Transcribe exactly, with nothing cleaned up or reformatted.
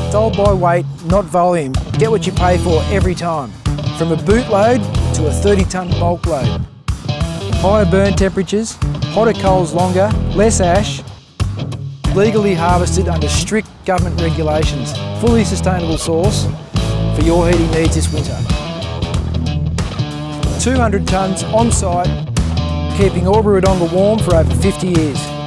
Sold by weight, not volume. Get what you pay for every time. From a boot load to a thirty tonne bulk load. Higher burn temperatures, hotter coals longer, less ash, legally harvested under strict government regulations. Fully sustainable source for your heating needs this winter. two hundred tonnes on site, keeping Albury Wodonga warm for over fifty years.